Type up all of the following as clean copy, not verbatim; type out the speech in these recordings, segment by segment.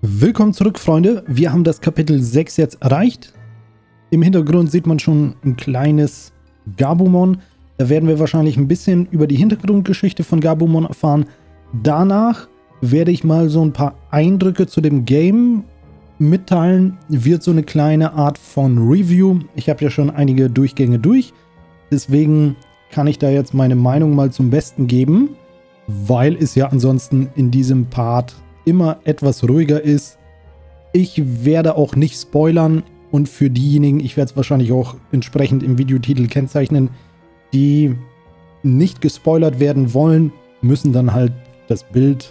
Willkommen zurück, Freunde. Wir haben das Kapitel 6 jetzt erreicht. Im Hintergrund sieht man schon ein kleines Gabumon. Da werden wir wahrscheinlich ein bisschen über die Hintergrundgeschichte von Gabumon erfahren. Danach werde ich mal so ein paar Eindrücke zu dem Game mitteilen. Wird so eine kleine Art von Review. Ich habe ja schon einige Durchgänge durch. Deswegen kann ich da jetzt meine Meinung mal zum Besten geben. Weil es ja ansonsten in diesem Part immer etwas ruhiger ist. Ich werde auch nicht spoilern und für diejenigen, ich werde es wahrscheinlich auch entsprechend im Videotitel kennzeichnen, die nicht gespoilert werden wollen, müssen dann halt das Bild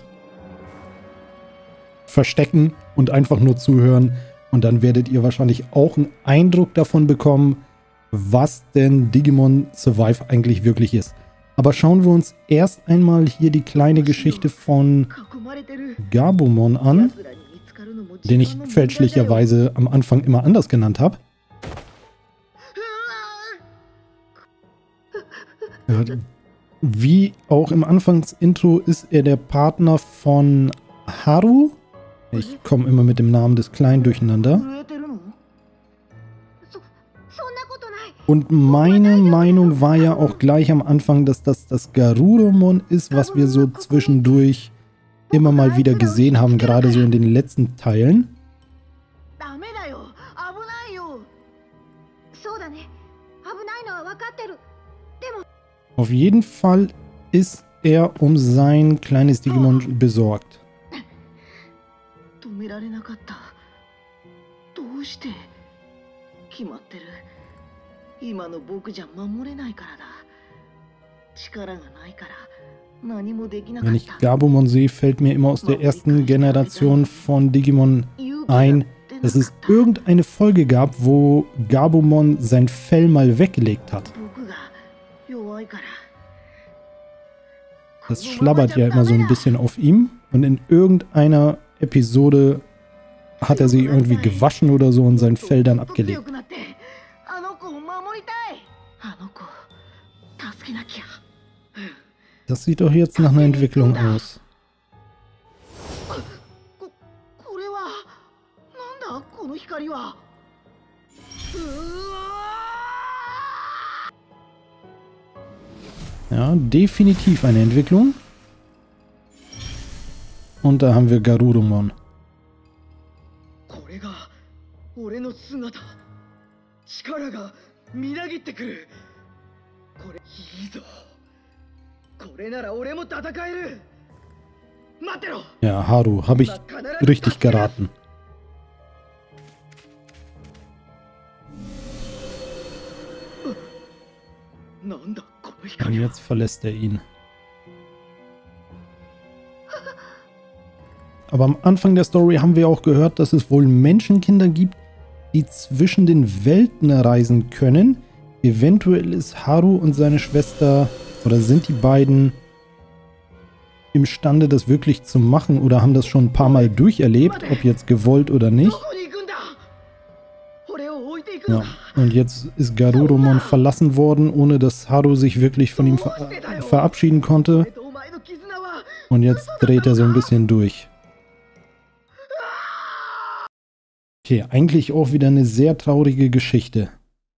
verstecken und einfach nur zuhören und dann werdet ihr wahrscheinlich auch einen Eindruck davon bekommen, was denn Digimon Survive eigentlich wirklich ist. Aber schauen wir uns erst einmal hier die kleine Geschichte von Gabumon an, den ich fälschlicherweise am Anfang immer anders genannt habe. Ja, wie auch im Anfangsintro ist er der Partner von Haru. Ich komme immer mit dem Namen des Kleinen durcheinander. Und meine Meinung war ja auch gleich am Anfang, dass das Garurumon ist, was wir so zwischendurch immer mal wieder gesehen haben, gerade so in den letzten Teilen. Auf jeden Fall ist er um sein kleines Digimon besorgt. Wenn ich Gabumon sehe, fällt mir immer aus der ersten Generation von Digimon ein, dass es irgendeine Folge gab, wo Gabumon sein Fell mal weggelegt hat. Das schlabbert ja immer so ein bisschen auf ihm und in irgendeiner Episode hat er sich irgendwie gewaschen oder so und sein Fell dann abgelegt. Das sieht doch jetzt nach einer Entwicklung aus. Ja, definitiv eine Entwicklung. Und da haben wir Garurumon. Ja, Haru, habe ich richtig geraten. Und jetzt verlässt er ihn. Aber am Anfang der Story haben wir auch gehört, dass es wohl Menschenkinder gibt, die zwischen den Welten reisen können. Eventuell ist Haru und seine Schwester, oder sind die beiden imstande, das wirklich zu machen oder haben das schon ein paar Mal durcherlebt, ob jetzt gewollt oder nicht. Ja, und jetzt ist Garurumon verlassen worden, ohne dass Haru sich wirklich von ihm verabschieden konnte. Und jetzt dreht er so ein bisschen durch. Okay, eigentlich auch wieder eine sehr traurige Geschichte.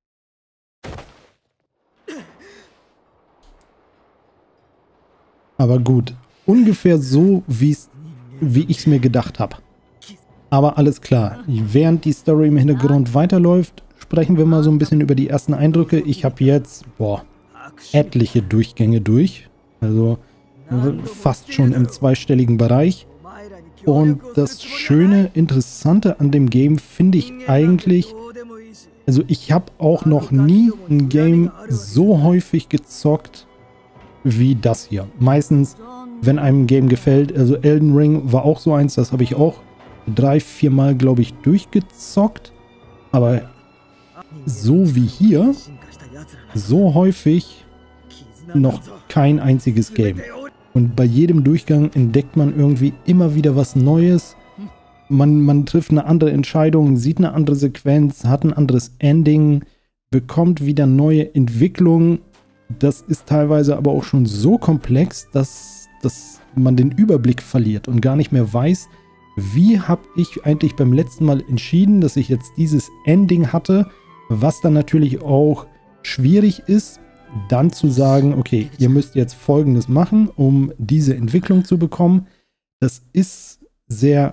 Aber gut, ungefähr so, wie ich es mir gedacht habe. Aber alles klar, während die Story im Hintergrund weiterläuft, sprechen wir mal so ein bisschen über die ersten Eindrücke. Ich habe jetzt, etliche Durchgänge durch. Also fast schon im zweistelligen Bereich. Und das Schöne, Interessante an dem Game finde ich eigentlich, also ich habe auch noch nie ein Game so häufig gezockt wie das hier. Meistens, wenn einem ein Game gefällt, also Elden Ring war auch so eins, das habe ich auch 3-4 Mal, glaube ich, durchgezockt. Aber so wie hier, so häufig noch kein einziges Game. Und bei jedem Durchgang entdeckt man irgendwie immer wieder was Neues. Man trifft eine andere Entscheidung, sieht eine andere Sequenz, hat ein anderes Ending, bekommt wieder neue Entwicklungen. Das ist teilweise aber auch schon so komplex, dass man den Überblick verliert und gar nicht mehr weiß, wie habe ich eigentlich beim letzten Mal entschieden, dass ich jetzt dieses Ending hatte, was dann natürlich auch schwierig ist, dann zu sagen, okay, ihr müsst jetzt Folgendes machen, um diese Entwicklung zu bekommen. Das ist sehr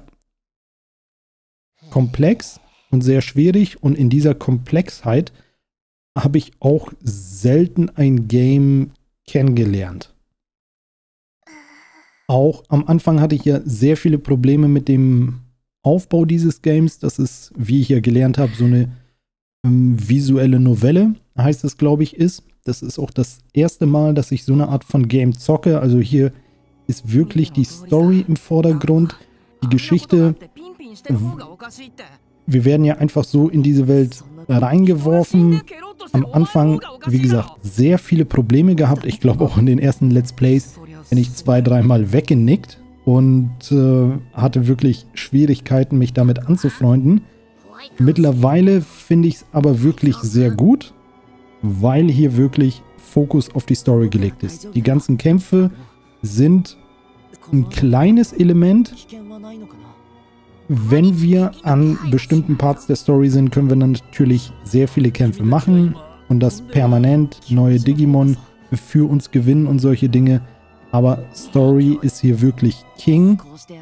komplex und sehr schwierig, und in dieser Komplexheit habe ich auch selten ein Game kennengelernt. Auch am Anfang hatte ich ja sehr viele Probleme mit dem Aufbau dieses Games. Das ist, wie ich ja gelernt habe, so eine visuelle Novelle, heißt es, glaube ich, ist. Das ist auch das erste Mal, dass ich so eine Art von Game zocke. Also hier ist wirklich die Story im Vordergrund, die Geschichte. Wir werden ja einfach so in diese Welt reingeworfen. Am Anfang, wie gesagt, sehr viele Probleme gehabt. Ich glaube auch in den ersten Let's Plays bin ich 2-3 Mal weggenickt und hatte wirklich Schwierigkeiten, mich damit anzufreunden. Mittlerweile finde ich es aber wirklich sehr gut, weil hier wirklich Fokus auf die Story gelegt ist. Die ganzen Kämpfe sind ein kleines Element. Wenn wir an bestimmten Parts der Story sind, können wir dann natürlich sehr viele Kämpfe machen und das permanent neue Digimon für uns gewinnen und solche Dinge. Aber Story ist hier wirklich King,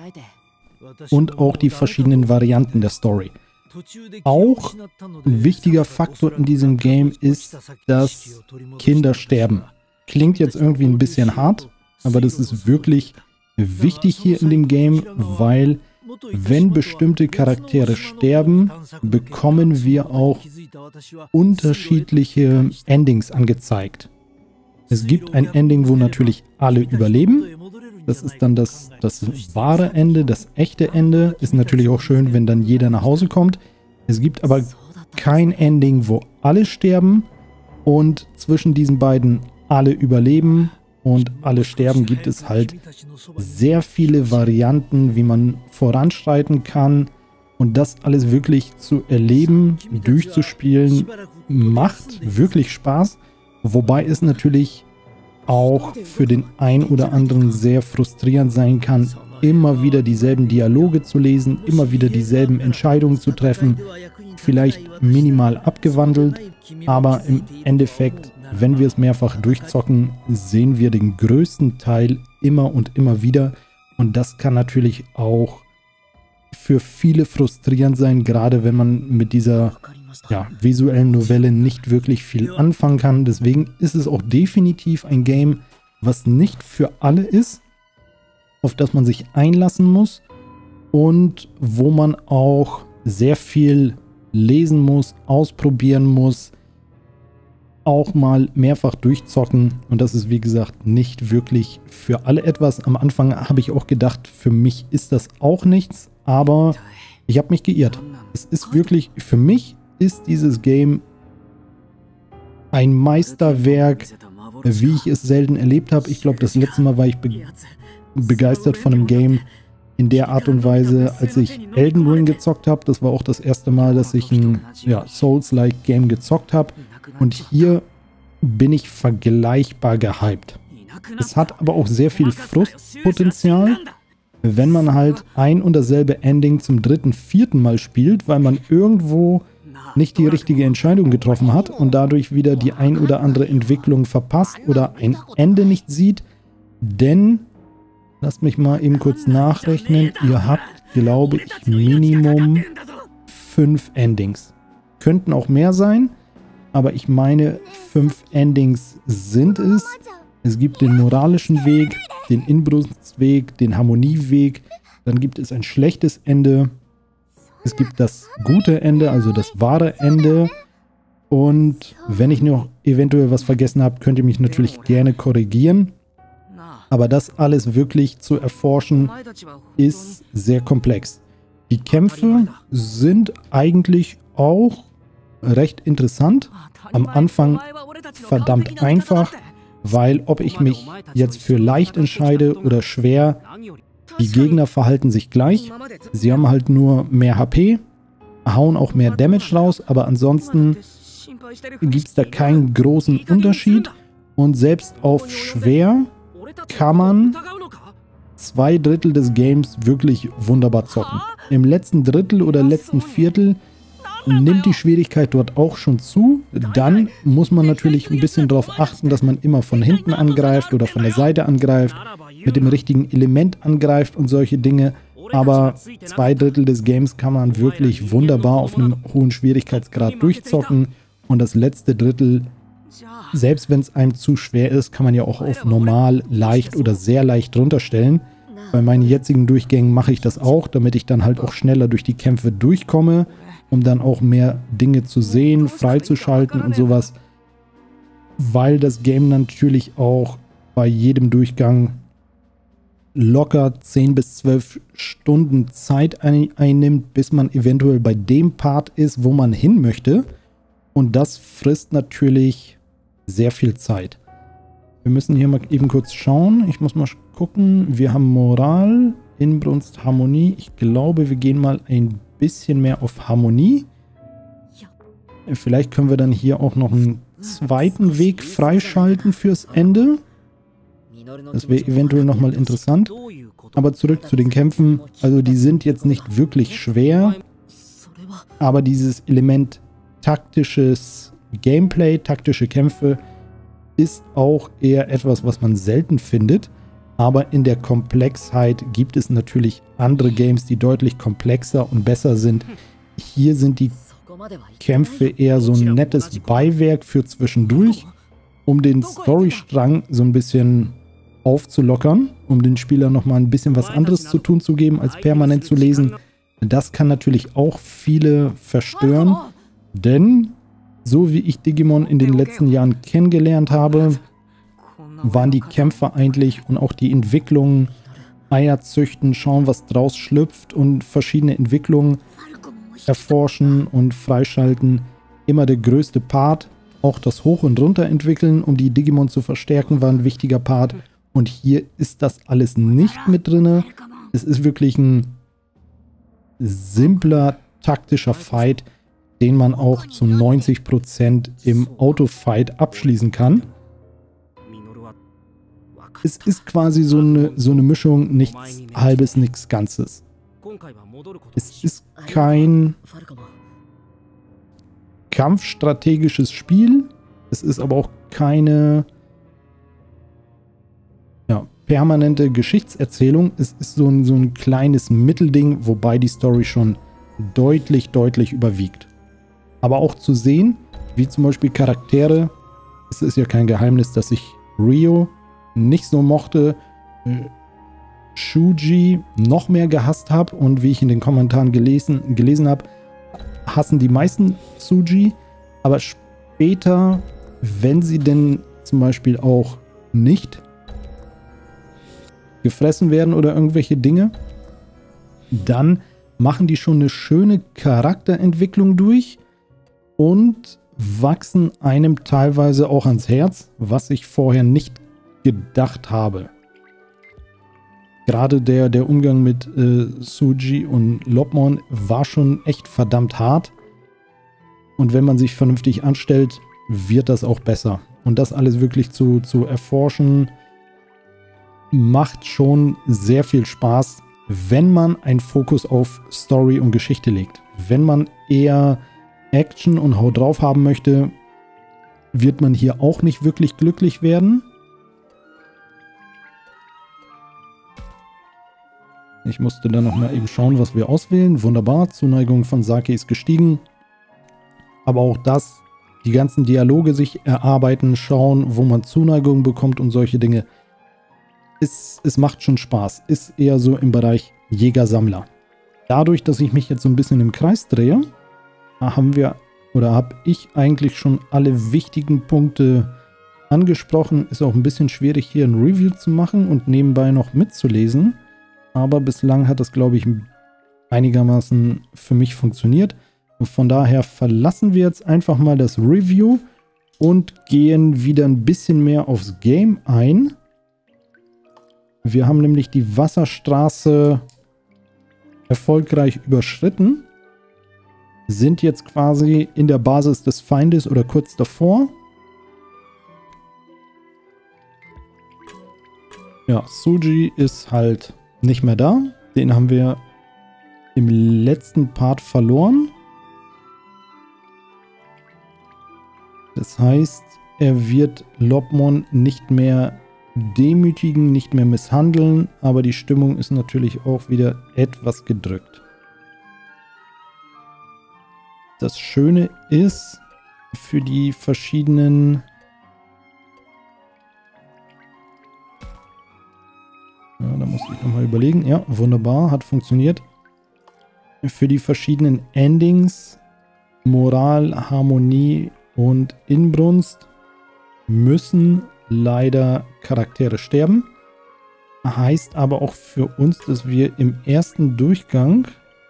und auch die verschiedenen Varianten der Story. Auch ein wichtiger Faktor in diesem Game ist, dass Kinder sterben. Klingt jetzt irgendwie ein bisschen hart, aber das ist wirklich wichtig hier in dem Game, weil wenn bestimmte Charaktere sterben, bekommen wir auch unterschiedliche Endings angezeigt. Es gibt ein Ending, wo natürlich alle überleben. Das ist dann das wahre Ende, das echte Ende. Ist natürlich auch schön, wenn dann jeder nach Hause kommt. Es gibt aber kein Ending, wo alle sterben und zwischen diesen beiden alle überleben und alle sterben. Gibt es halt sehr viele Varianten, wie man voranschreiten kann. Und das alles wirklich zu erleben, durchzuspielen, macht wirklich Spaß. Wobei es natürlich auch für den einen oder anderen sehr frustrierend sein kann, immer wieder dieselben Dialoge zu lesen, immer wieder dieselben Entscheidungen zu treffen, vielleicht minimal abgewandelt, aber im Endeffekt, wenn wir es mehrfach durchzocken, sehen wir den größten Teil immer und immer wieder, und das kann natürlich auch für viele frustrierend sein, gerade wenn man mit dieser visuellen Novelle nicht wirklich viel anfangen kann. Deswegen ist es auch definitiv ein Game, was nicht für alle ist, auf das man sich einlassen muss und wo man auch sehr viel lesen muss, ausprobieren muss, auch mal mehrfach durchzocken, und das ist, wie gesagt, nicht wirklich für alle etwas. Am Anfang habe ich auch gedacht, für mich ist das auch nichts, aber ich habe mich geirrt. Es ist wirklich, für mich ist dieses Game ein Meisterwerk, wie ich es selten erlebt habe. Ich glaube, das letzte Mal war ich begeistert von einem Game in der Art und Weise, als ich Elden Ring gezockt habe. Das war auch das erste Mal, dass ich ein Souls-like Game gezockt habe. Und hier bin ich vergleichbar gehypt. Es hat aber auch sehr viel Frustpotenzial, wenn man halt ein und dasselbe Ending zum 3., 4. Mal spielt, weil man irgendwo nicht die richtige Entscheidung getroffen hat und dadurch wieder die ein oder andere Entwicklung verpasst oder ein Ende nicht sieht. Denn, lasst mich mal eben kurz nachrechnen, ihr habt, glaube ich, Minimum 5 Endings. Könnten auch mehr sein, aber ich meine, 5 Endings sind es. Es gibt den moralischen Weg, den Inbrunstweg, den Harmonieweg, dann gibt es ein schlechtes Ende. Es gibt das gute Ende, also das wahre Ende. Und wenn ich noch eventuell was vergessen habe, könnt ihr mich natürlich gerne korrigieren. Aber das alles wirklich zu erforschen, ist sehr komplex. Die Kämpfe sind eigentlich auch recht interessant. Am Anfang verdammt einfach, weil ob ich mich jetzt für leicht entscheide oder schwer, die Gegner verhalten sich gleich. Sie haben halt nur mehr HP, hauen auch mehr Damage raus, aber ansonsten gibt es da keinen großen Unterschied. Und selbst auf schwer kann man 2 Drittel des Games wirklich wunderbar zocken. Im letzten Drittel oder letzten Viertel nimmt die Schwierigkeit dort auch schon zu. Dann muss man natürlich ein bisschen darauf achten, dass man immer von hinten angreift oder von der Seite angreift, mit dem richtigen Element angreift und solche Dinge. Aber 2 Drittel des Games kann man wirklich wunderbar auf einem hohen Schwierigkeitsgrad durchzocken. Und das letzte Drittel, selbst wenn es einem zu schwer ist, kann man ja auch auf normal, leicht oder sehr leicht runterstellen. Bei meinen jetzigen Durchgängen mache ich das auch, damit ich dann halt auch schneller durch die Kämpfe durchkomme, um dann auch mehr Dinge zu sehen, freizuschalten und sowas. Weil das Game natürlich auch bei jedem Durchgang locker 10 bis 12 Stunden Zeit einnimmt, bis man eventuell bei dem Part ist, wo man hin möchte. Und das frisst natürlich sehr viel Zeit. Wir müssen hier mal eben kurz schauen. Ich muss mal gucken. Wir haben Moral, Inbrunst, Harmonie. Ich glaube, wir gehen mal ein bisschen mehr auf Harmonie. Vielleicht können wir dann hier auch noch einen zweiten Weg freischalten fürs Ende. Das wäre eventuell nochmal interessant. Aber zurück zu den Kämpfen. Also die sind jetzt nicht wirklich schwer. Aber dieses Element taktisches Gameplay, taktische Kämpfe ist auch eher etwas, was man selten findet. Aber in der Komplexheit gibt es natürlich andere Games, die deutlich komplexer und besser sind. Hier sind die Kämpfe eher so ein nettes Beiwerk für zwischendurch, um den Storystrang so ein bisschen aufzulockern, um den Spieler nochmal ein bisschen was anderes zu tun zu geben, als permanent zu lesen. Das kann natürlich auch viele verstören, denn so wie ich Digimon in den letzten Jahren kennengelernt habe, waren die Kämpfe eigentlich und auch die Entwicklungen, Eier züchten, schauen, was draus schlüpft und verschiedene Entwicklungen erforschen und freischalten, immer der größte Part. Auch das Hoch- und Runterentwickeln, um die Digimon zu verstärken, war ein wichtiger Part. Und hier ist das alles nicht mit drin. Es ist wirklich ein simpler, taktischer Fight, den man auch zu 90% im Autofight abschließen kann. Es ist quasi so eine Mischung, nichts Halbes, nichts Ganzes. Es ist kein kampfstrategisches Spiel. Es ist aber auch keine permanente Geschichtserzählung. Es ist so ein kleines Mittelding, wobei die Story schon deutlich, deutlich überwiegt. Aber auch zu sehen, wie zum Beispiel Charaktere, es ist ja kein Geheimnis, dass ich Ryo nicht so mochte, Shuji noch mehr gehasst habe und wie ich in den Kommentaren gelesen habe, hassen die meisten Tsuji, aber später, wenn sie denn zum Beispiel auch nicht gefressen werden oder irgendwelche Dinge, dann machen die schon eine schöne Charakterentwicklung durch und wachsen einem teilweise auch ans Herz, was ich vorher nicht gedacht habe. Gerade der Umgang mit Tsuji und Lopmon war schon echt verdammt hart. Und wenn man sich vernünftig anstellt, wird das auch besser. Und das alles wirklich zu erforschen, macht schon sehr viel Spaß, wenn man einen Fokus auf Story und Geschichte legt. Wenn man eher Action und Hau drauf haben möchte, wird man hier auch nicht wirklich glücklich werden. Ich musste dann nochmal eben schauen, was wir auswählen. Wunderbar, Zuneigung von Saki ist gestiegen. Aber auch das, die ganzen Dialoge sich erarbeiten, schauen, wo man Zuneigung bekommt und solche Dinge. Es macht schon Spaß. Ist eher so im Bereich Jäger-Sammler. Dadurch, dass ich mich jetzt so ein bisschen im Kreis drehe, habe ich eigentlich schon alle wichtigen Punkte angesprochen. Ist auch ein bisschen schwierig, hier ein Review zu machen und nebenbei noch mitzulesen. Aber bislang hat das, glaube ich, einigermaßen für mich funktioniert. Und von daher verlassen wir jetzt einfach mal das Review und gehen wieder ein bisschen mehr aufs Game ein. Wir haben nämlich die Wasserstraße erfolgreich überschritten. Sind jetzt quasi in der Basis des Feindes oder kurz davor. Ja, Suji ist halt nicht mehr da. Den haben wir im letzten Part verloren. Das heißt, er wird Lobmon nicht mehr demütigen, nicht mehr misshandeln, aber die Stimmung ist natürlich auch wieder etwas gedrückt. Das Schöne ist, für die verschiedenen... Ja, da muss ich nochmal überlegen. Ja, wunderbar, hat funktioniert. Für die verschiedenen Endings, Moral, Harmonie und Inbrunst, müssen leider Charaktere sterben. Heißt aber auch für uns, dass wir im ersten Durchgang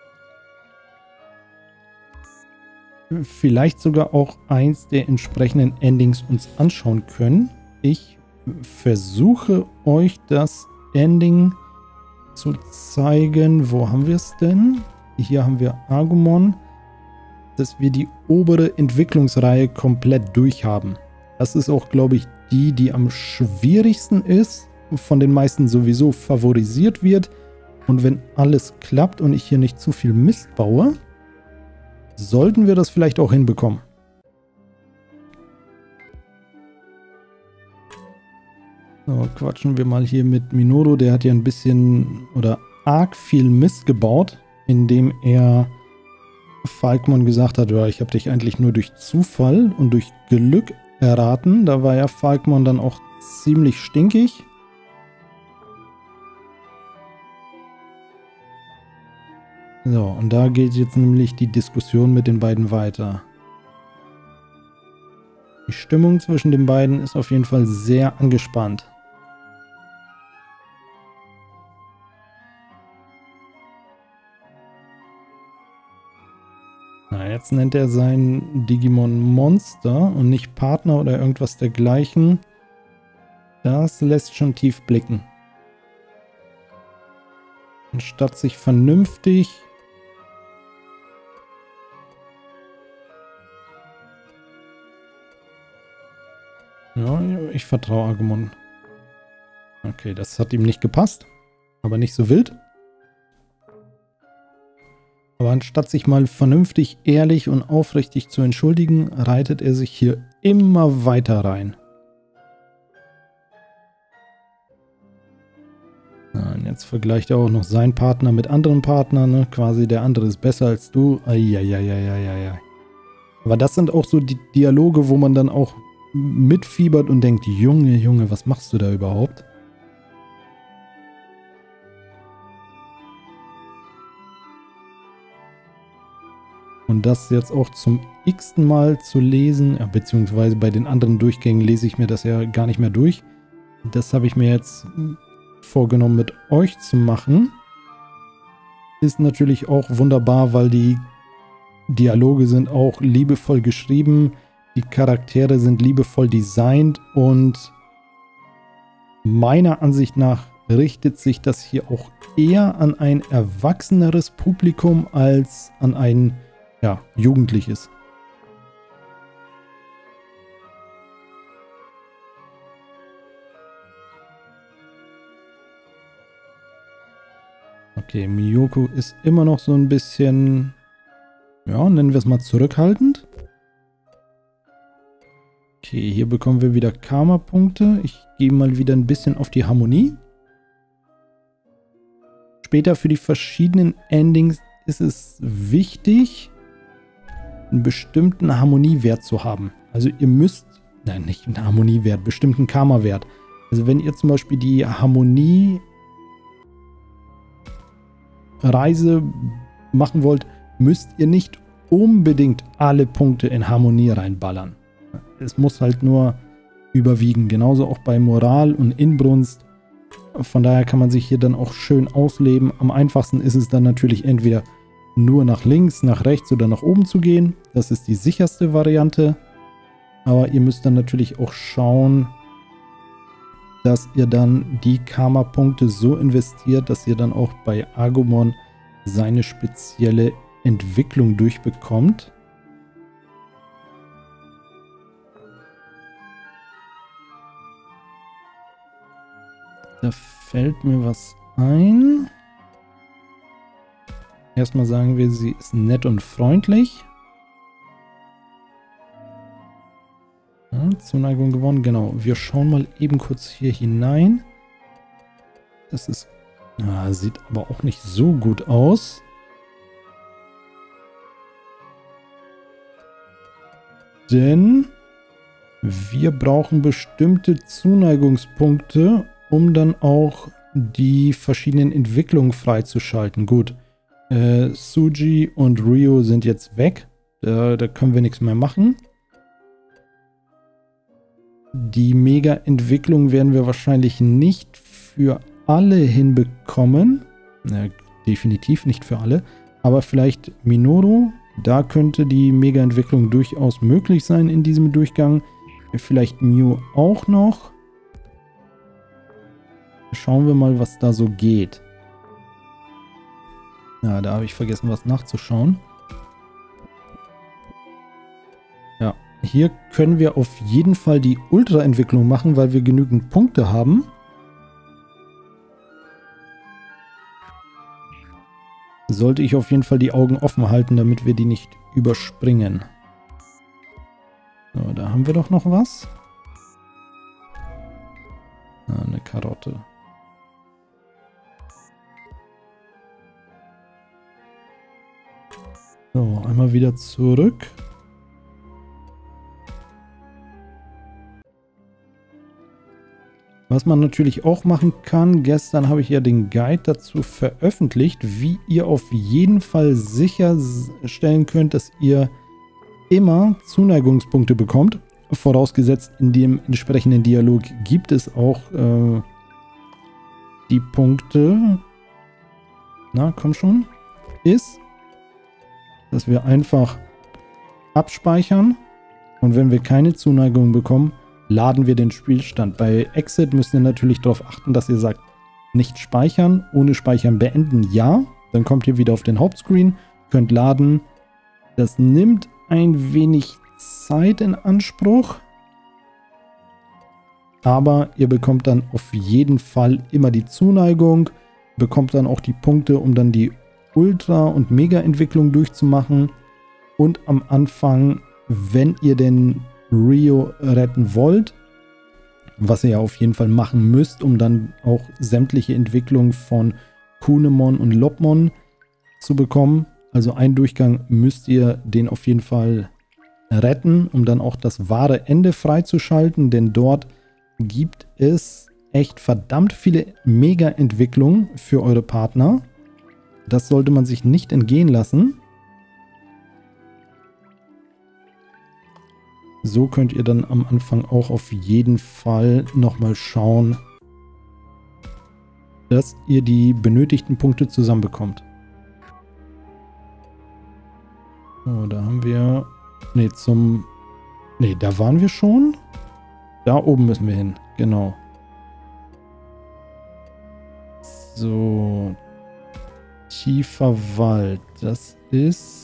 vielleicht sogar auch eins der entsprechenden Endings uns anschauen können. Ich versuche euch das Ending zu zeigen. Wo haben wir es denn? Hier haben wir Agumon, dass wir die obere Entwicklungsreihe komplett durchhaben. Das ist auch, glaube ich, die am schwierigsten ist, von den meisten sowieso favorisiert wird. Und wenn alles klappt und ich hier nicht zu viel Mist baue, sollten wir das vielleicht auch hinbekommen. So, quatschen wir mal hier mit Minoru. Der hat ja ein bisschen oder arg viel Mist gebaut, indem er Falkmon gesagt hat, ja, ich habe dich eigentlich nur durch Zufall und durch Glück erraten. Da war ja Falkmon dann auch ziemlich stinkig. So, und da geht jetzt nämlich die Diskussion mit den beiden weiter. Die Stimmung zwischen den beiden ist auf jeden Fall sehr angespannt. Na, jetzt nennt er sein Digimon Monster und nicht Partner oder irgendwas dergleichen. Das lässt schon tief blicken. Anstatt sich vernünftig ja, ich vertraue Agumon. Okay, das hat ihm nicht gepasst. Aber nicht so wild. Aber anstatt sich mal vernünftig, ehrlich und aufrichtig zu entschuldigen, reitet er sich hier immer weiter rein. Ja, und jetzt vergleicht er auch noch seinen Partner mit anderen Partnern. Ne? Quasi der andere ist besser als du. Eieieiei. Aber das sind auch so die Dialoge, wo man dann auch mitfiebert und denkt, Junge, Junge, was machst du da überhaupt? Und das jetzt auch zum x-ten Mal zu lesen, beziehungsweise bei den anderen Durchgängen lese ich mir das ja gar nicht mehr durch. Das habe ich mir jetzt vorgenommen, mit euch zu machen. Ist natürlich auch wunderbar, weil die Dialoge sind auch liebevoll geschrieben. Die Charaktere sind liebevoll designt und meiner Ansicht nach richtet sich das hier auch eher an ein erwachseneres Publikum als an ein jugendliches. Okay, Miyoko ist immer noch so ein bisschen, ja, nennen wir es mal zurückhaltend. Okay, hier bekommen wir wieder Karma-Punkte. Ich gehe mal wieder ein bisschen auf die Harmonie. Später für die verschiedenen Endings ist es wichtig, einen bestimmten Harmoniewert zu haben. Also ihr müsst, nein, nicht einen Harmoniewert, bestimmten Karma-Wert. Also wenn ihr zum Beispiel die Harmonie-Reise machen wollt, müsst ihr nicht unbedingt alle Punkte in Harmonie reinballern. Es muss halt nur überwiegen. Genauso auch bei Moral und Inbrunst. Von daher kann man sich hier dann auch schön ausleben. Am einfachsten ist es dann natürlich entweder nur nach links, nach rechts oder nach oben zu gehen. Das ist die sicherste Variante. Aber ihr müsst dann natürlich auch schauen, dass ihr dann die Karma-Punkte so investiert, dass ihr dann auch bei Agumon seine spezielle Entwicklung durchbekommt. Da fällt mir was ein. Erstmal sagen wir, sie ist nett und freundlich. Ja, Zuneigung gewonnen, genau. Wir schauen mal eben kurz hier hinein. Das ist... Ja, sieht aber auch nicht so gut aus. Denn wir brauchen bestimmte Zuneigungspunkte, um dann auch die verschiedenen Entwicklungen freizuschalten. Gut, Suji und Rio sind jetzt weg. Da können wir nichts mehr machen. Die Mega-Entwicklung werden wir wahrscheinlich nicht für alle hinbekommen. Ja, definitiv nicht für alle. Aber vielleicht Minoru. Da könnte die Mega-Entwicklung durchaus möglich sein in diesem Durchgang. Vielleicht Mew auch noch. Schauen wir mal, was da so geht. Ja, da habe ich vergessen, was nachzuschauen. Ja, hier können wir auf jeden Fall die Ultra-Entwicklung machen, weil wir genügend Punkte haben. Sollte ich auf jeden Fall die Augen offen halten, damit wir die nicht überspringen. So, da haben wir doch noch was. Ah, eine Karotte. So, einmal wieder zurück. Was man natürlich auch machen kann, gestern habe ich ja den Guide dazu veröffentlicht, wie ihr auf jeden Fall sicherstellen könnt, dass ihr immer Zuneigungspunkte bekommt. Vorausgesetzt, in dem entsprechenden Dialog gibt es auch die Punkte. Na, komm schon. Ist, dass wir einfach abspeichern und wenn wir keine Zuneigung bekommen, laden wir den Spielstand. Bei Exit müsst ihr natürlich darauf achten, dass ihr sagt, nicht speichern, ohne Speichern beenden, ja. Dann kommt ihr wieder auf den Hauptscreen, könnt laden. Das nimmt ein wenig Zeit in Anspruch, aber ihr bekommt dann auf jeden Fall immer die Zuneigung, bekommt dann auch die Punkte, um dann die Ultra- und Mega-Entwicklung durchzumachen und am Anfang, wenn ihr den Rio retten wollt, was ihr ja auf jeden Fall machen müsst, um dann auch sämtliche Entwicklungen von Kunemon und Lobmon zu bekommen. Also einen Durchgang müsst ihr den auf jeden Fall retten, um dann auch das wahre Ende freizuschalten, denn dort gibt es echt verdammt viele Mega-Entwicklungen für eure Partner. Das sollte man sich nicht entgehen lassen. So könnt ihr dann am Anfang auch auf jeden Fall nochmal schauen, dass ihr die benötigten Punkte zusammenbekommt. So, da haben wir... Ne, da waren wir schon. Da oben müssen wir hin, genau. So. Tiefer Wald, das ist...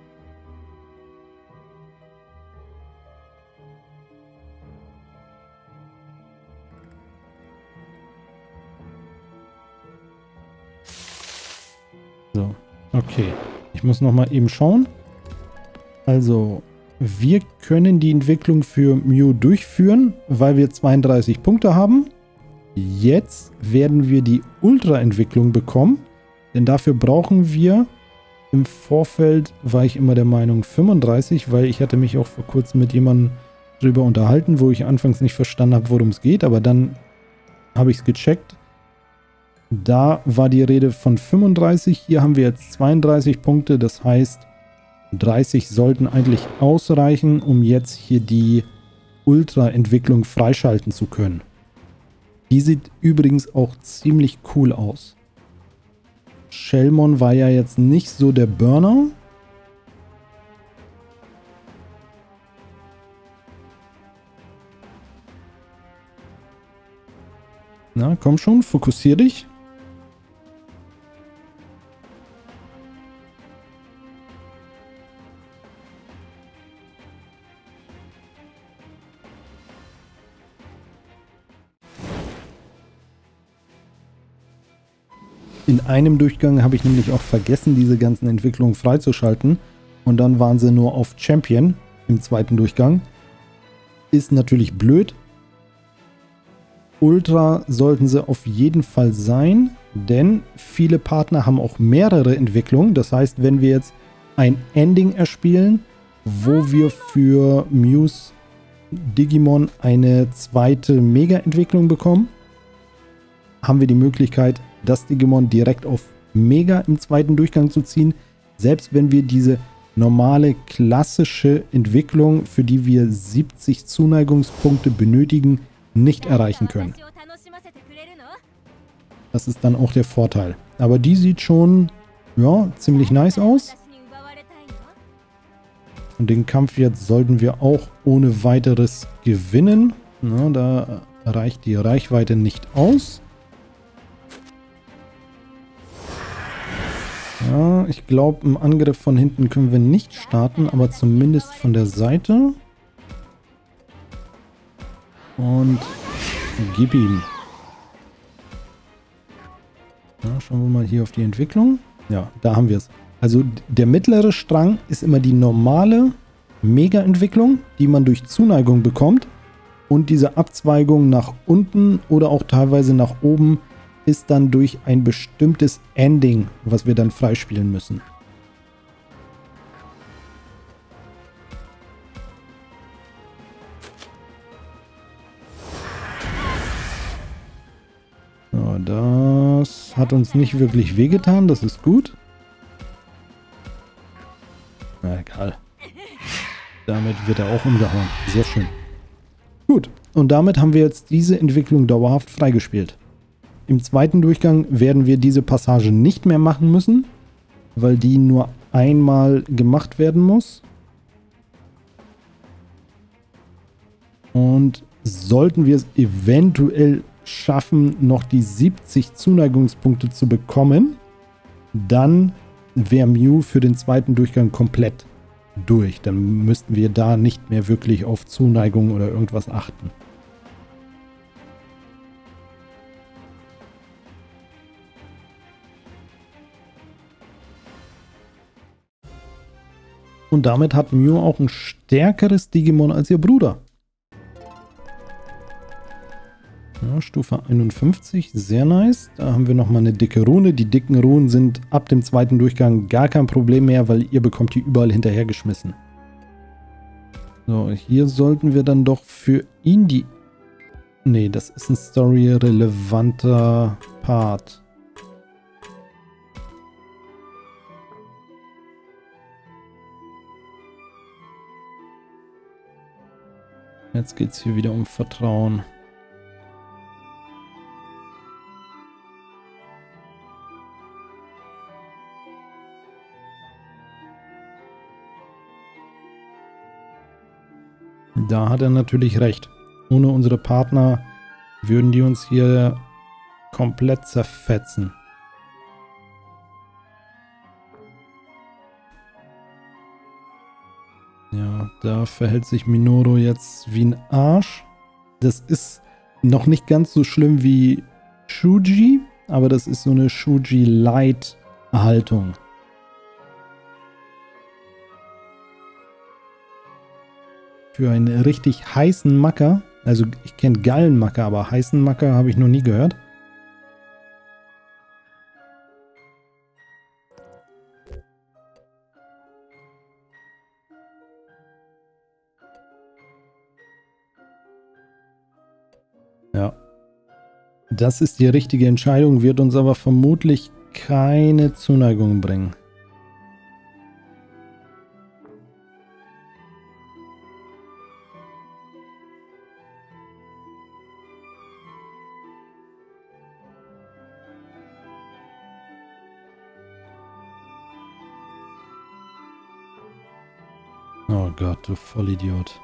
So, okay. Ich muss nochmal eben schauen. Also, wir können die Entwicklung für Mew durchführen, weil wir 32 Punkte haben. Jetzt werden wir die Ultra-Entwicklung bekommen, denn dafür brauchen wir, im Vorfeld war ich immer der Meinung 35, weil ich hatte mich auch vor kurzem mit jemandem drüber unterhalten, wo ich anfangs nicht verstanden habe, worum es geht, aber dann habe ich es gecheckt. Da war die Rede von 35, hier haben wir jetzt 32 Punkte, das heißt 30 sollten eigentlich ausreichen, um jetzt hier die Ultra-Entwicklung freischalten zu können. Die sieht übrigens auch ziemlich cool aus. Shellmon war ja jetzt nicht so der Burner. Na, komm schon, fokussier dich. In einem Durchgang habe ich nämlich auch vergessen, diese ganzen Entwicklungen freizuschalten. Und dann waren sie nur auf Champion im zweiten Durchgang. Ist natürlich blöd. Ultra sollten sie auf jeden Fall sein, denn viele Partner haben auch mehrere Entwicklungen. Das heißt, wenn wir jetzt ein Ending erspielen, wo wir für Mews Digimon eine zweite Mega-Entwicklung bekommen, haben wir die Möglichkeit, das Digimon direkt auf Mega im zweiten Durchgang zu ziehen, selbst wenn wir diese normale klassische Entwicklung, für die wir 70 Zuneigungspunkte benötigen, nicht erreichen können. Das ist dann auch der Vorteil. Aber die sieht schon, ja, ziemlich nice aus. Und den Kampf jetzt sollten wir auch ohne weiteres gewinnen. Na, da reicht die Reichweite nicht aus. Ja, ich glaube, im Angriff von hinten können wir nicht starten, aber zumindest von der Seite. Und gib ihm. Ja, schauen wir mal hier auf die Entwicklung. Ja, da haben wir es. Also der mittlere Strang ist immer die normale Mega-Entwicklung, die man durch Zuneigung bekommt. Und diese Abzweigung nach unten oder auch teilweise nach oben ist dann durch ein bestimmtes Ending, was wir dann freispielen müssen. So, das hat uns nicht wirklich wehgetan, das ist gut. Na egal. Damit wird er auch umgehauen. Sehr schön. Gut, und damit haben wir jetzt diese Entwicklung dauerhaft freigespielt. Im zweiten Durchgang werden wir diese Passage nicht mehr machen müssen, weil die nur einmal gemacht werden muss. Und sollten wir es eventuell schaffen, noch die 70 Zuneigungspunkte zu bekommen, dann wäre Mew für den zweiten Durchgang komplett durch. Dann müssten wir da nicht mehr wirklich auf Zuneigung oder irgendwas achten. Und damit hat Mew auch ein stärkeres Digimon als ihr Bruder. Ja, Stufe 51, sehr nice. Da haben wir nochmal eine dicke Rune. Die dicken Runen sind ab dem zweiten Durchgang gar kein Problem mehr, weil ihr bekommt die überall hinterhergeschmissen. So, hier sollten wir dann doch für ihn die... Nee, das ist ein story-relevanter Part. Jetzt geht es hier wieder um Vertrauen. Da hat er natürlich recht. Ohne unsere Partner würden die uns hier komplett zerfetzen. Ja, da verhält sich Minoru jetzt wie ein Arsch. Das ist noch nicht ganz so schlimm wie Shuji, aber das ist so eine Shuji-Light-Haltung. Für einen richtig heißen Macker, also ich kenne Gallenmacker, aber heißen Macker habe ich noch nie gehört. Ja, das ist die richtige Entscheidung, wird uns aber vermutlich keine Zuneigung bringen. Oh Gott, du Vollidiot.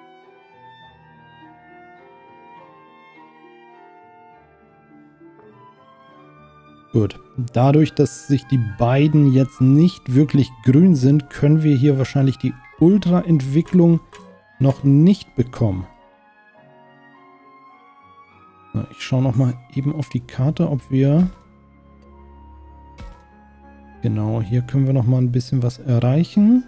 Gut, dadurch, dass sich die beiden jetzt nicht wirklich grün sind, können wir hier wahrscheinlich die Ultra-Entwicklung noch nicht bekommen. So, ich schaue nochmal eben auf die Karte, ob wir Genau, hier können wir noch mal ein bisschen was erreichen.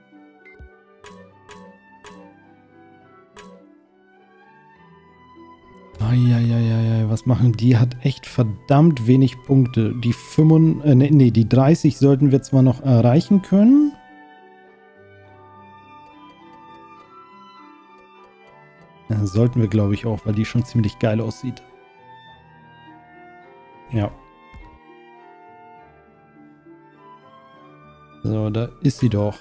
Eieieiei, was machen die? Hat echt verdammt wenig Punkte. Die 35, die 30 sollten wir zwar noch erreichen können. Ja, sollten wir, glaube ich, auch, weil die schon ziemlich geil aussieht. Ja. So, da ist sie doch.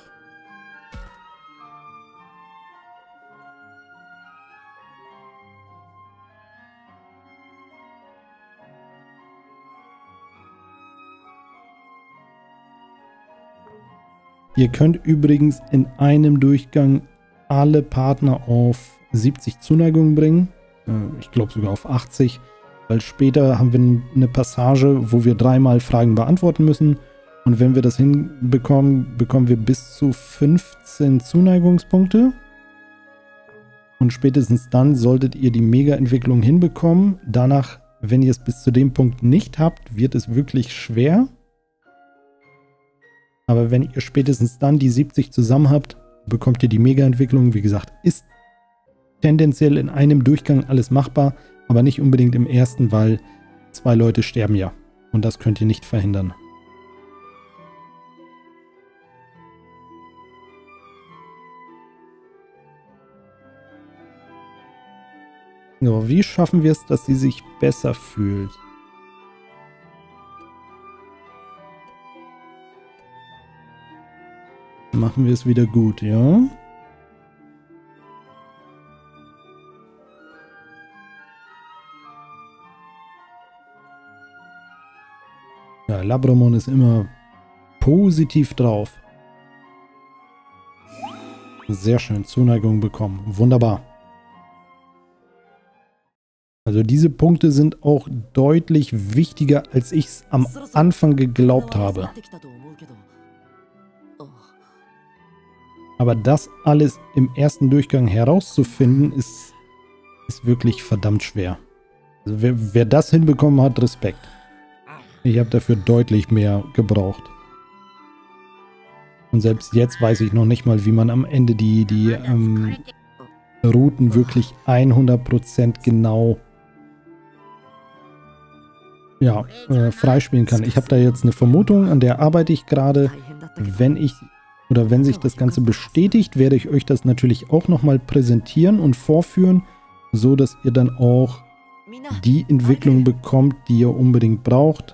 Ihr könnt übrigens in einem Durchgang alle Partner auf 70 Zuneigung bringen. Ich glaube sogar auf 80, weil später haben wir eine Passage, wo wir 3-mal Fragen beantworten müssen. Und wenn wir das hinbekommen, bekommen wir bis zu 15 Zuneigungspunkte. Und spätestens dann solltet ihr die Mega-Entwicklung hinbekommen. Danach, wenn ihr es bis zu dem Punkt nicht habt, wird es wirklich schwer. Aber wenn ihr spätestens dann die 70 zusammen habt, bekommt ihr die Mega-Entwicklung. Wie gesagt, ist tendenziell in einem Durchgang alles machbar, aber nicht unbedingt im ersten, weil 2 Leute sterben ja. Und das könnt ihr nicht verhindern. So, wie schaffen wir es, dass sie sich besser fühlt? Machen wir es wieder gut, ja? Ja, Labramon ist immer positiv drauf. Sehr schön, Zuneigung bekommen. Wunderbar. Also diese Punkte sind auch deutlich wichtiger, als ich es am Anfang geglaubt habe. Aber das alles im ersten Durchgang herauszufinden, ist wirklich verdammt schwer. Also wer das hinbekommen hat, Respekt. Ich habe dafür deutlich mehr gebraucht. Und selbst jetzt weiß ich noch nicht mal, wie man am Ende die Routen wirklich 100% genau freispielen kann. Ich habe da jetzt eine Vermutung, an der arbeite ich gerade. Wenn sich das Ganze bestätigt, werde ich euch das natürlich auch nochmal präsentieren und vorführen, so dass ihr dann auch die Entwicklung bekommt, die ihr unbedingt braucht.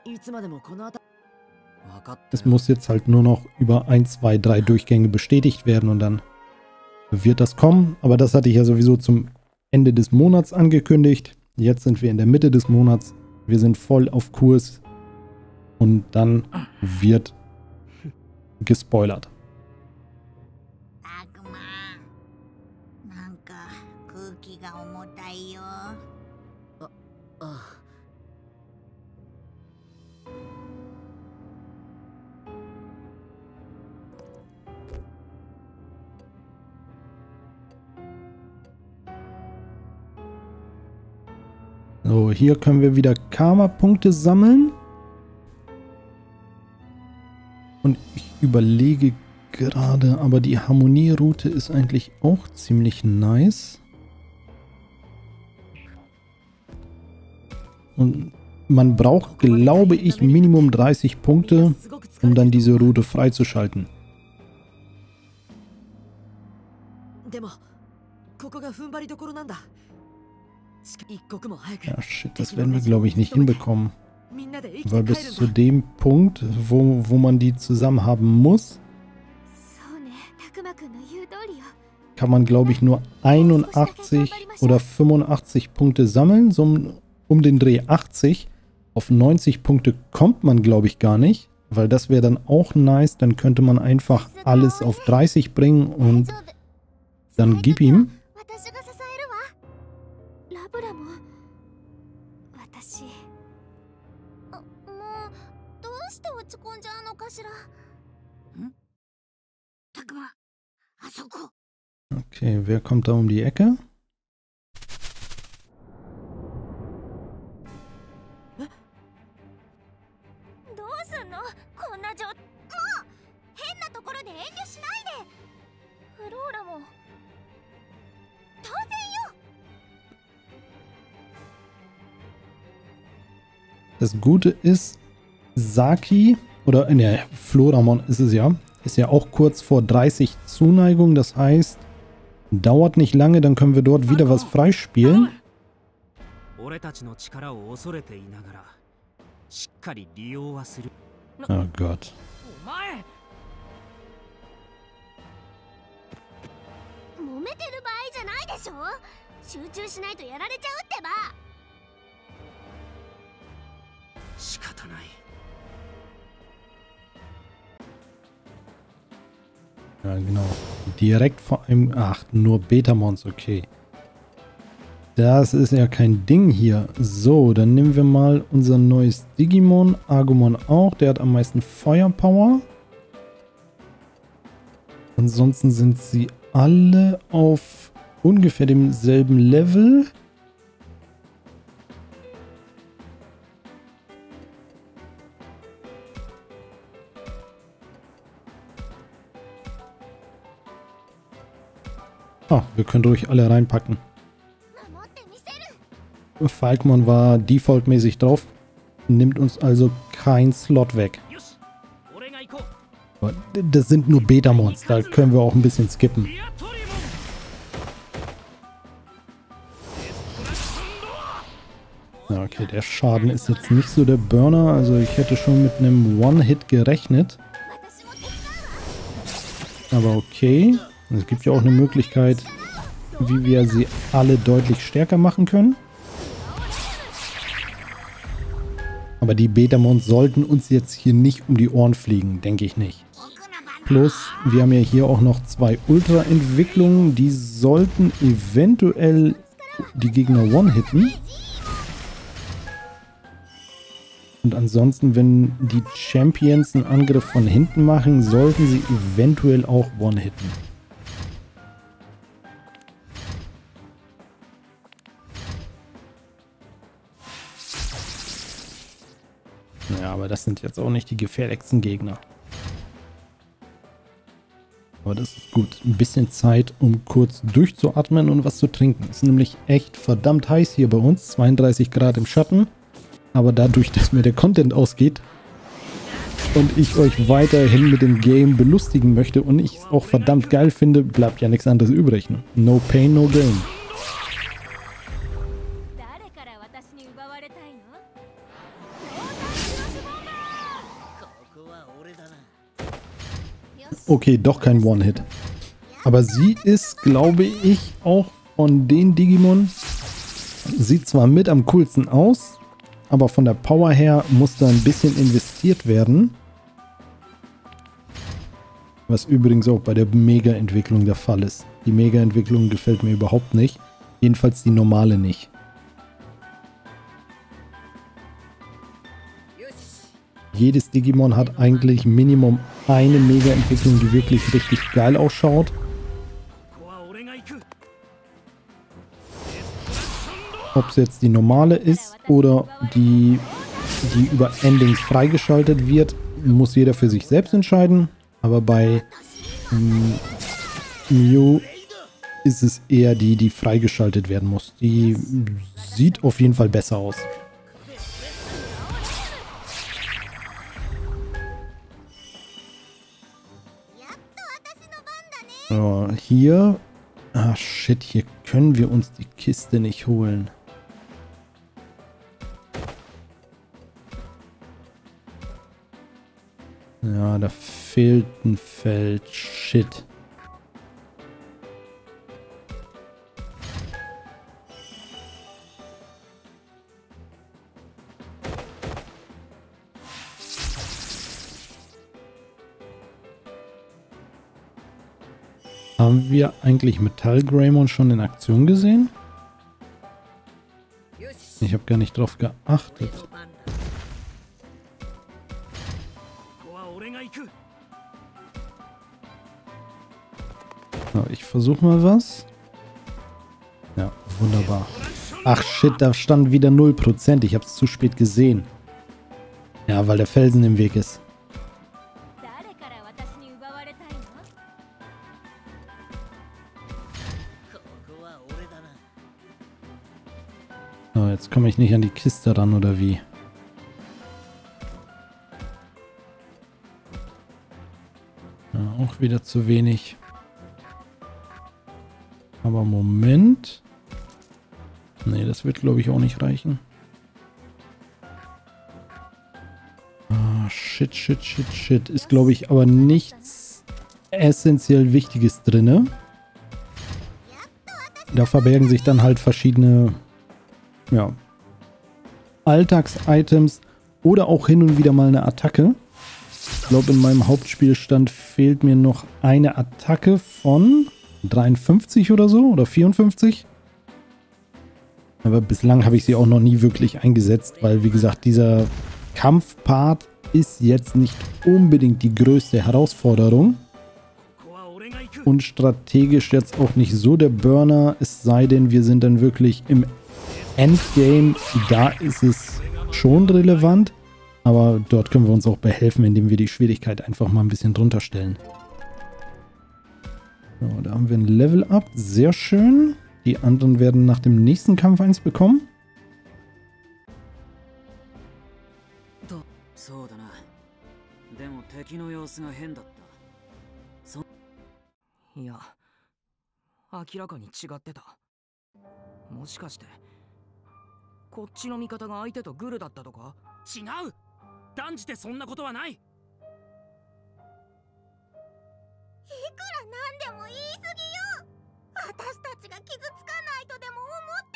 Es muss jetzt halt nur noch über 1, 2, 3 Durchgänge bestätigt werden und dann wird das kommen. Aber das hatte ich ja sowieso zum Ende des Monats angekündigt. Jetzt sind wir in der Mitte des Monats. Wir sind voll auf Kurs und dann wird gespoilert. So, hier können wir wieder Karma-Punkte sammeln. Und ich überlege gerade, aber die Harmonieroute ist eigentlich auch ziemlich nice. Und man braucht, glaube ich, Minimum 30 Punkte, um dann diese Route freizuschalten. Ja, shit, das werden wir, glaube ich, nicht hinbekommen. Weil bis zu dem Punkt, wo man die zusammen haben muss, kann man, glaube ich, nur 81 oder 85 Punkte sammeln. So um den Dreh 80. Auf 90 Punkte kommt man, glaube ich, gar nicht. Weil das wäre dann auch nice. Dann könnte man einfach alles auf 30 bringen und dann gib ihm. Okay, wer kommt da um die Ecke? Das Gute ist, Saki, oder ne, Floramon ist es ja, ist ja auch kurz vor 30 Zuneigung. Das heißt, dauert nicht lange, dann können wir dort wieder was freispielen. Oh Gott. Ja, genau. Direkt vor einem... Ach, nur Betamons, okay. Das ist ja kein Ding hier. So, dann nehmen wir mal unser neues Digimon. Agumon auch. Der hat am meisten Feuerpower. Ansonsten sind sie alle auf ungefähr demselben Level. Ah, wir können ruhig alle reinpacken. Falkmon war defaultmäßig drauf. Nimmt uns also kein Slot weg. Das sind nur Betamons, da können wir auch ein bisschen skippen. Ja, okay, der Schaden ist jetzt nicht so der Burner. Also ich hätte schon mit einem One-Hit gerechnet. Aber okay. Es gibt ja auch eine Möglichkeit, wie wir sie alle deutlich stärker machen können. Aber die Betamons sollten uns jetzt hier nicht um die Ohren fliegen, denke ich nicht. Plus, wir haben ja hier auch noch 2 Ultra-Entwicklungen, die sollten eventuell die Gegner one-hitten. Und ansonsten, wenn die Champions einen Angriff von hinten machen, sollten sie eventuell auch one-hitten. Ja, aber das sind jetzt auch nicht die gefährlichsten Gegner. Aber das ist gut. Ein bisschen Zeit, um kurz durchzuatmen und was zu trinken. Es ist nämlich echt verdammt heiß hier bei uns. 32 Grad im Schatten. Aber dadurch, dass mir der Content ausgeht und ich euch weiterhin mit dem Game belustigen möchte und ich es auch verdammt geil finde, bleibt ja nichts anderes übrig. Ne? No pain, no gain. Okay, doch kein One-Hit. Aber sie ist, glaube ich, auch von den Digimon, sieht zwar mit am coolsten aus, aber von der Power her muss da ein bisschen investiert werden. Was übrigens auch bei der Mega-Entwicklung der Fall ist. Die Mega-Entwicklung gefällt mir überhaupt nicht. Jedenfalls die normale nicht. Jedes Digimon hat eigentlich Minimum eine Mega-Entwicklung, die wirklich richtig geil ausschaut. Ob es jetzt die normale ist oder die über Endings freigeschaltet wird, muss jeder für sich selbst entscheiden. Aber bei Mew ist es eher die freigeschaltet werden muss. Die sieht auf jeden Fall besser aus. So, hier... Ah, shit, hier können wir uns die Kiste nicht holen. Ja, da fehlt ein Feld. Shit. Haben wir eigentlich Metall Greymon schon in Aktion gesehen? Ich habe gar nicht drauf geachtet. So, ich versuche mal was. Ja, wunderbar. Ach shit, da stand wieder 0%. Ich habe es zu spät gesehen. Ja, weil der Felsen im Weg ist. So, jetzt komme ich nicht an die Kiste ran, oder wie? Ja, auch wieder zu wenig. Aber Moment. Nee, das wird, glaube ich, auch nicht reichen. Ah, shit, shit, shit, shit. Ist, glaube ich, aber nichts essentiell Wichtiges drin. Da verbergen sich dann halt verschiedene, ja, Alltags-Items oder auch hin und wieder mal eine Attacke. Ich glaube, in meinem Hauptspielstand fehlt mir noch eine Attacke von 53 oder so oder 54. Aber bislang habe ich sie auch noch nie wirklich eingesetzt, weil, wie gesagt, dieser Kampfpart ist jetzt nicht unbedingt die größte Herausforderung. Und strategisch jetzt auch nicht so der Burner, es sei denn, wir sind dann wirklich im Endgame. Da ist es schon relevant, aber dort können wir uns auch behelfen, indem wir die Schwierigkeit einfach mal ein bisschen drunter stellen. So, da haben wir ein Level-Up. Sehr schön. Die anderen werden nach dem nächsten Kampf eins bekommen. いや、明らかに違ってた。もしかして、こっちの味方が相手とグルだったとか？違う！断じてそんなことはない！いくらなんでも言い過ぎよ！私たちが傷つかないとでも思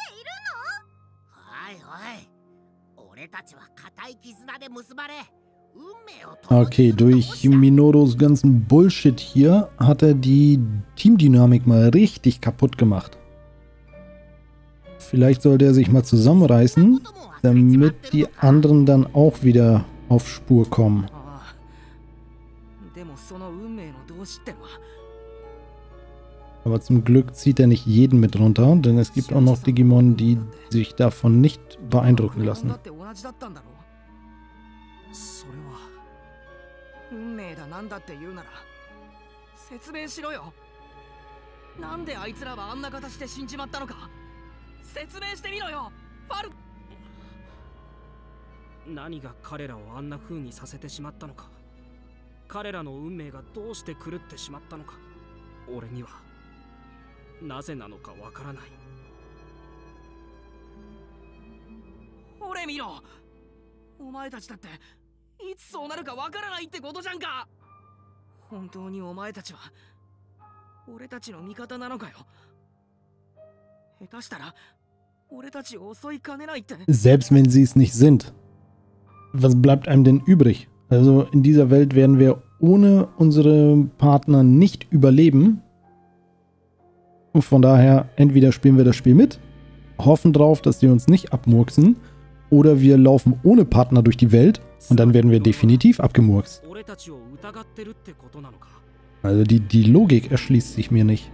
っているの？おいおい、俺たちは固い絆で結ばれ。 Okay, durch Minoros ganzen Bullshit hier hat er die Teamdynamik mal richtig kaputt gemacht. Vielleicht sollte er sich mal zusammenreißen, damit die anderen dann auch wieder auf Spur kommen. Aber zum Glück zieht er nicht jeden mit runter, denn es gibt auch noch Digimon, die sich davon nicht beeindrucken lassen. 運命だなんだって言うなら説明しろよ。なんであいつらはあんな形で死んじまったのか説明してみろよ、ファル。何が彼らをあんな風にさせてしまったのか、彼らの運命がどうして狂ってしまったのか、俺にはなぜなのかわからない。ほれ見ろ、お前たちだっていつそうなるかわからないってことじゃんか。本当にお前たちは俺たちの味方なのかよ。下手したら俺たちを襲いかねないって。 Selbst wenn sie es nicht sind. Was bleibt einem denn übrig? Also in dieser Welt werden wir ohne unsere Partner nicht überleben. Und von daher, entweder spielen wir das Spiel mit, hoffen drauf, dass die uns nicht abmurksen, oder wir laufen ohne Partner durch die Welt und dann werden wir definitiv abgemurkst. Also die Logik erschließt sich mir nicht.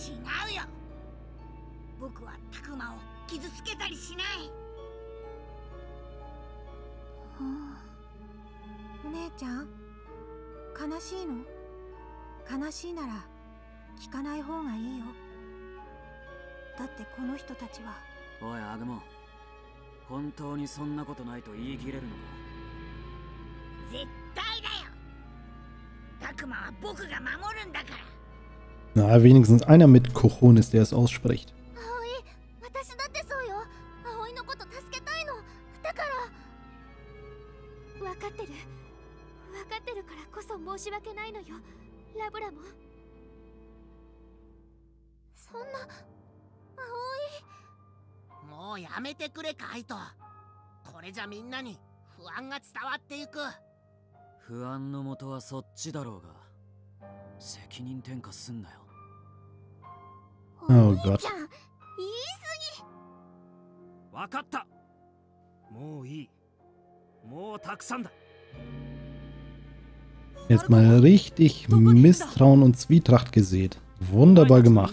Na, wenigstens einer mit Cojones, der es ausspricht. Oh Gott. Jetzt mal richtig Misstrauen und Zwietracht gesät. Wunderbar gemacht.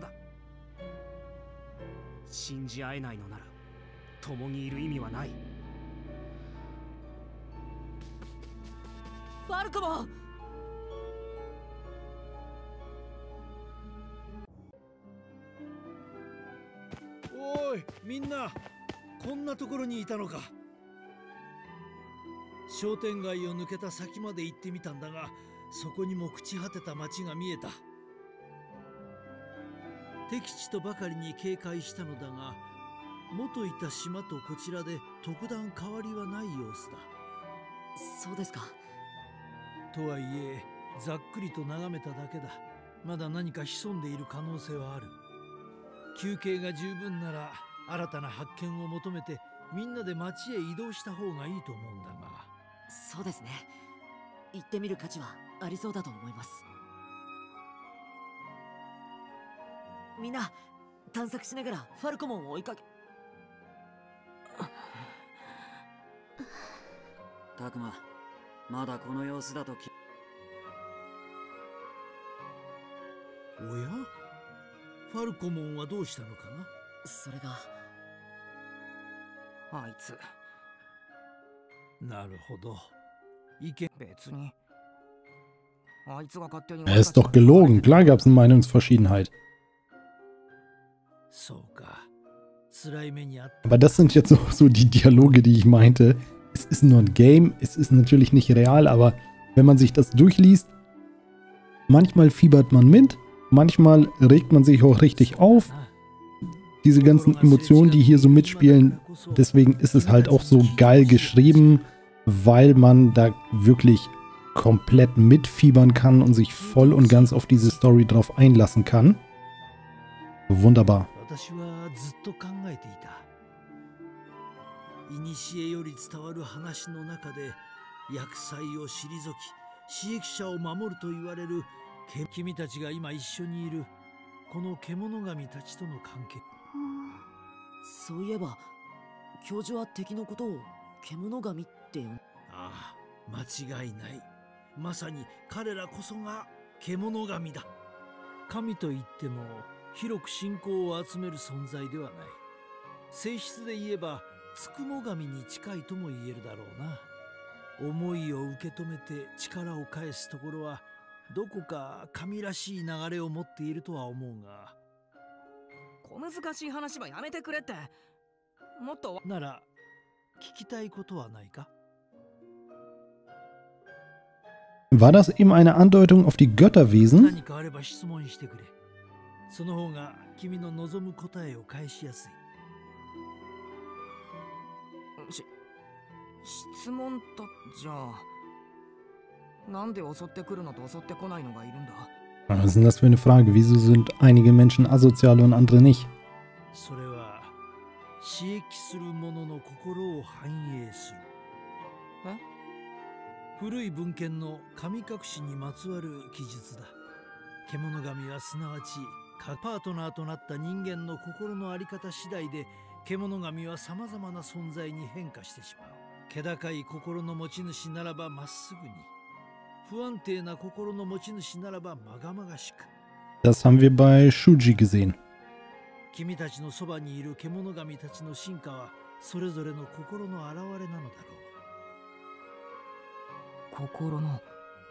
Oi, Minna! こんなところにいたのか。商店街を抜けた先まで行ってみたんだが、 そこにも朽ち果てた町が見えた。敵地とばかりに警戒したのだが、元いた島とこちらで特段変わりはない様子だ。 そうですか。 とはいえざっくりと眺めただけだ。まだ何か潜んでいる可能性はある。休憩が十分なら新たな発見を求めてみんなで町へ移動した方がいいと思うんだが。 そうですね。行ってみる価値はありそうだと思います。みんな探索しながらファルコモンを追いかけ。 たくま、まだこの様子だとおや、ファルコモンはどうしたのかな。 それがあいつ。 なるほど。意見別にあいつが勝手に。 Ist doch gelogen. Klar gab es eine Meinungsverschiedenheit. そうか。辛い目にあった。 Aber das sind jetzt so die Dialoge, die ich meinte. Es ist nur ein Game, es ist natürlich nicht real, aber wenn man sich das durchliest, manchmal fiebert man mit, manchmal regt man sich auch richtig auf. Diese ganzen Emotionen, die hier so mitspielen, deswegen ist es halt auch so geil geschrieben, weil man da wirklich komplett mitfiebern kann und sich voll und ganz auf diese Story drauf einlassen kann. Wunderbar. 私はずっと考えていた。古より伝わる話の中で厄災を退き死役者を守ると言われる君たちが今一緒にいるこの獣神たちとの関係。 そういえば教授は敵のことを獣神って呼ん。 ああ、間違いない。まさに彼らこそが獣神だ。神といっても広く信仰を集める存在ではない。性質で言えばつくも神に近いとも言えるだろうな。思いを受け止めて力を返すところはどこか神らしい流れを持っているとは思うが。 小難しい話はやめてくれって。もっとなら聞きたいことはないか。 War das eben eine Andeutung auf die Götterwesen? 何かあれば質問してくれ。その方が君の望む答えを返しやすい。 質問だ。じゃあなんで襲ってくるのと襲ってこないのがいるんだ。 Was ist denn das für eine Frage? Wieso sind einige Menschen asozial und andere nicht? それは刺激する者の心を反映する。 え？ 古い文献の神隠しにまつわる記述だ。獣神はすなわちパートナーとなった人間の心の在り方次第で獣神はさまざまな存在に変化してしまう。気高い心の持ち主ならばまっすぐに、不安定な心の持ち主ならばまがまがしく。 Das haben wir bei Shuji gesehen. 君たちのそばにいる獣神たちの進化はそれぞれの心の表れなのだろう。 心の。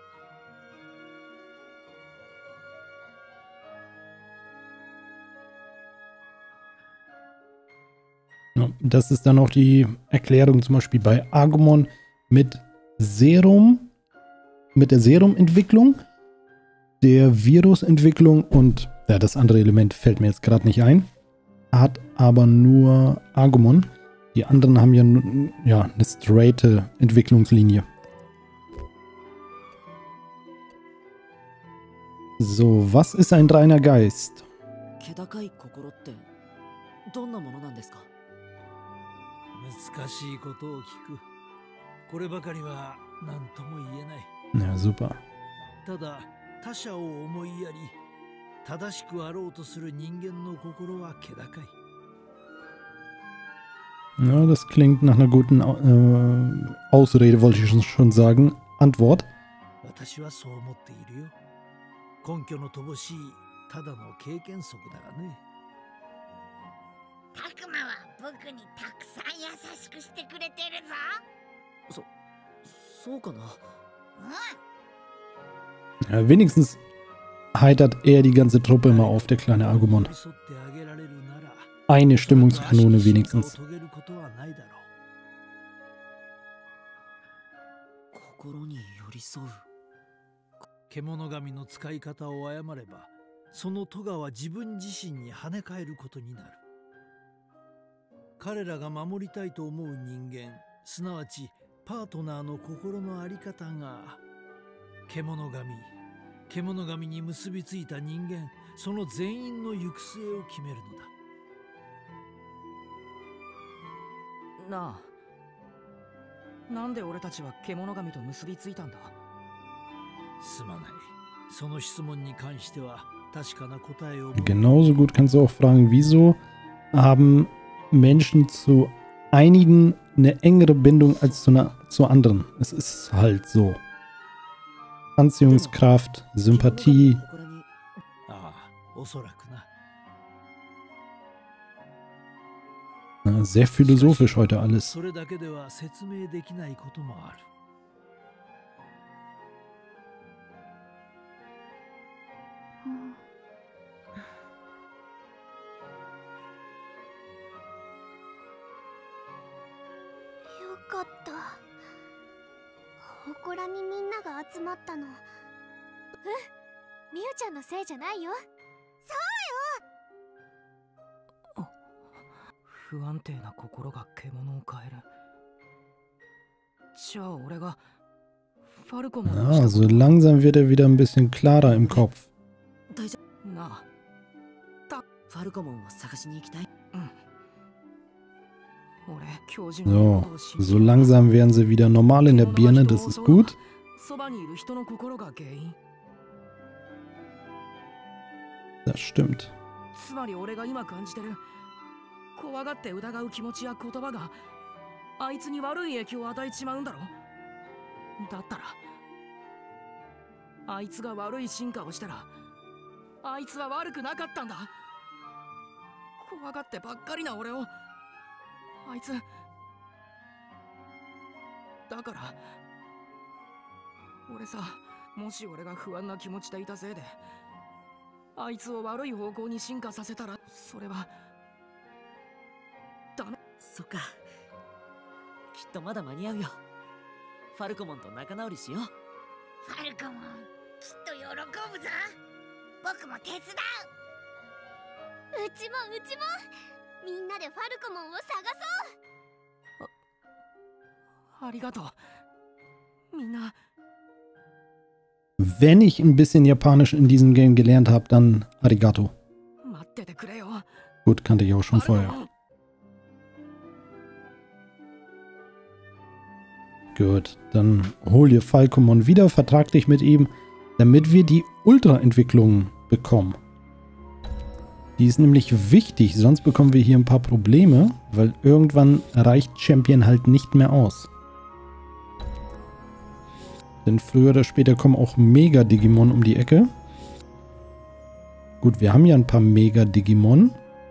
Ja, das ist dann auch die Erklärung zum Beispiel bei Agumon mit Serum, mit der Serum-Entwicklung, der Virus-Entwicklung und ja, das andere Element fällt mir jetzt gerade nicht ein. Hat aber nur Agumon. Die anderen haben ja eine straighte Entwicklungslinie. So, was ist ein reiner Geist? 気高い心ってどんなものなんですか。 難しいことを聞く。こればかりは何とも言えない。 Ja, super. ただ他者を思いやり正しくあろうとする人間の心は気高い。 Ja, das klingt nach einer guten Ausrede, wollte ich schon sagen. Antwort. 私はそう思っているよ。根拠の乏しいただの経験則だがね。 たくまは僕にたくさん優しくしてくれてるぞ。 そうかな。 Ja, wenigstens heitert er die ganze Truppe immer auf, der kleine Agumon. Eine Stimmungskanone wenigstens. 心に寄り添う。 獣神の使い方を誤れば、その咎は自分自身に跳ね返ることになる。彼らが守りたいと思う人間、すなわちパートナーの心の在り方が獣神に結びついた人間、その全員の行く末を決めるのだ。 なあ、なんで俺たちは獣神と結びついたんだ？ すまない。その質問に関しては確かな答えを。 Genauso gut kannst du auch fragen, wieso haben Menschen zu einigen eine engere Bindung als zu anderen. Es ist halt so. Anziehungskraft, Sympathie. ああ、おそらくな。 Sehr philosophisch heute alles. それだけでは説明できないこともある。 よかった。祠にみんなが集まったの。みゆちゃんのせいじゃないよ。 不安定な心が獣を変える。じゃあ俺がファルコモンの Ah, so langsam wird er wieder ein bisschen klarer im Kopf. なあ、 ファルコモンを探しに行きたい。 俺教授の So, ことを知る。 so langsam werden sie wieder normal in der Birne, das ist gut. そばにいる人の心が原因。 Das stimmt. つまり俺が今感じてる怖がって疑う気持ちや言葉があいつに悪い影響を与えちまうんだろ。だったらあいつが悪い進化をしたらあいつは悪くなかったんだ。怖がってばっかりな俺をあいつだから俺さ、もし俺が不安な気持ちでいたせいであいつを悪い方向に進化させたら、それはダメ。 そっか。きっとまだ間に合うよ。ファルコモンと仲直りしよう。 ファルコモン、きっと喜ぶぞ。僕も手伝う。 うちもみんなでファルコモンを探そう。 ありがとう。みんな。 Wenn ich ein bisschen Japanisch in diesem Game gelernt habe, dann Arigato. 待っててくれよ。 Gut, kannte ich auch schon vorher. Gut, dann hol dir Falcomon wieder, vertrag dich mit ihm, damit wir die Ultra-Entwicklung bekommen. Die ist nämlich wichtig, sonst bekommen wir hier ein paar Probleme, weil irgendwann reicht Champion halt nicht mehr aus. Denn früher oder später kommen auch Mega-Digimon um die Ecke. Gut, wir haben ja ein paar Mega-Digimon.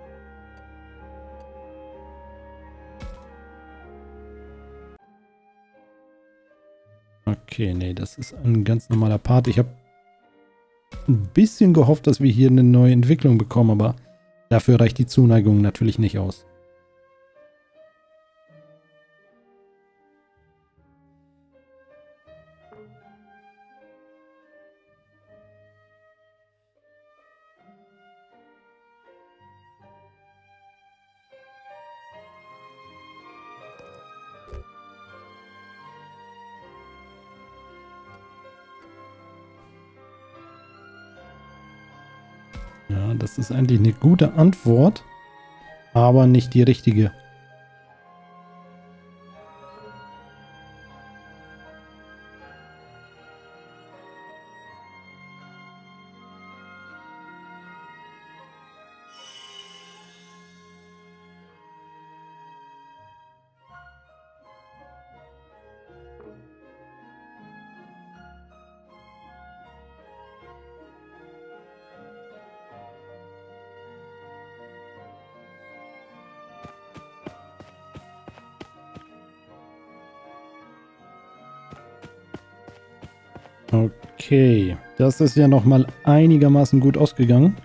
Okay, nee, das ist ein ganz normaler Part. Ich habe ein bisschen gehofft, dass wir hier eine neue Entwicklung bekommen, aber dafür reicht die Zuneigung natürlich nicht aus. Ja, das ist eigentlich eine gute Antwort, aber nicht die richtige. Okay, das ist ja nochmal einigermaßen gut ausgegangen.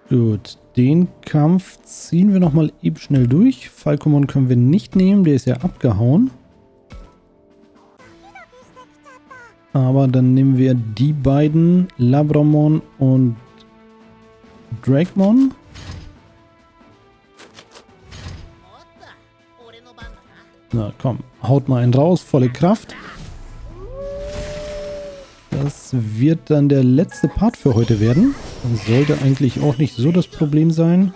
Gut, den Kampf ziehen wir nochmal eben schnell durch. Falcomon können wir nicht nehmen, der ist ja abgehauen. Aber dann nehmen wir die beiden, Labramon und Drakemon. Na komm, haut mal einen raus, volle Kraft. Das wird dann der letzte Part für heute werden. Sollte eigentlich auch nicht so das Problem sein.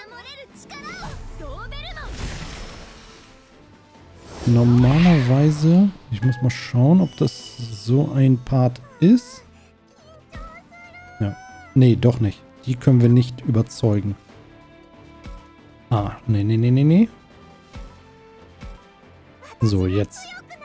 Normalerweise, ich muss mal schauen, ob das so ein Part ist. Ja, nee, doch nicht. Die können wir nicht überzeugen. Ah, nee. So, jetzt.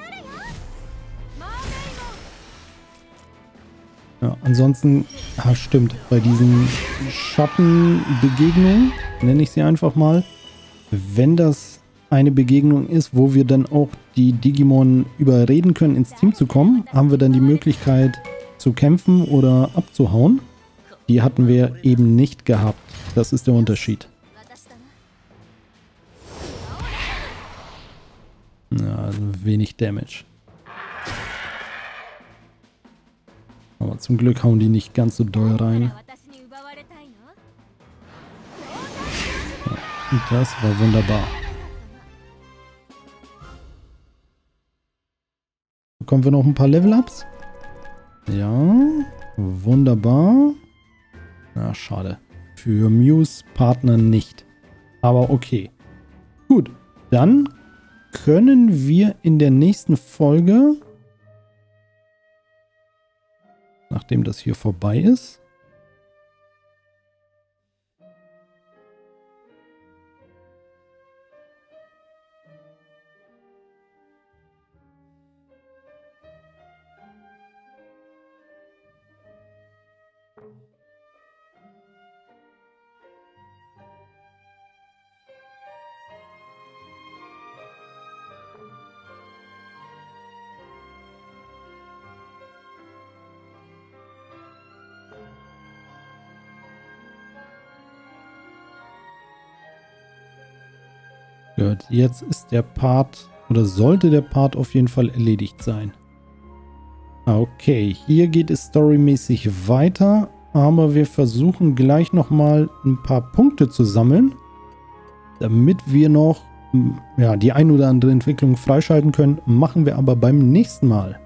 Ja, ansonsten, stimmt, bei diesen Schattenbegegnungen, nenne ich sie einfach mal, wenn das eine Begegnung ist, wo wir dann auch die Digimon überreden können, ins Team zu kommen, haben wir dann die Möglichkeit zu kämpfen oder abzuhauen. Die hatten wir eben nicht gehabt. Das ist der Unterschied. Ja, also wenig Damage. Aber zum Glück hauen die nicht ganz so doll rein. Ja, und das war wunderbar. Bekommen wir noch ein paar Level-Ups? Ja, wunderbar. Na, schade. Für Mews Partner nicht. Aber okay. Gut, dann können wir in der nächsten Folge, nachdem das hier vorbei ist, gut, jetzt ist der Part, oder sollte der Part auf jeden Fall erledigt sein. Okay, hier geht es storymäßig weiter, aber wir versuchen gleich nochmal ein paar Punkte zu sammeln, damit wir noch die ein oder andere Entwicklung freischalten können, machen wir aber beim nächsten Mal.